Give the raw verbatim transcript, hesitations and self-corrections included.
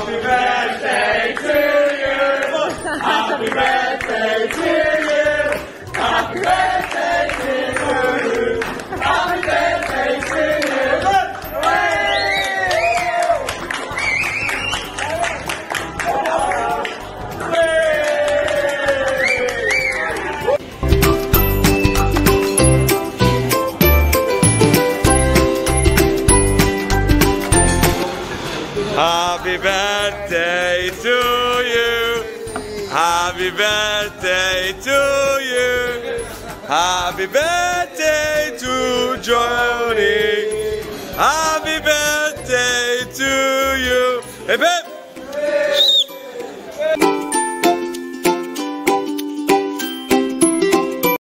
Happy birthday to you. Happy birthday to you. Happy birthday to you. Happy birthday to you. Happy birthday to you. Happy birthday to you. Happy birthday to Johnny. Happy birthday to you. Hip hip.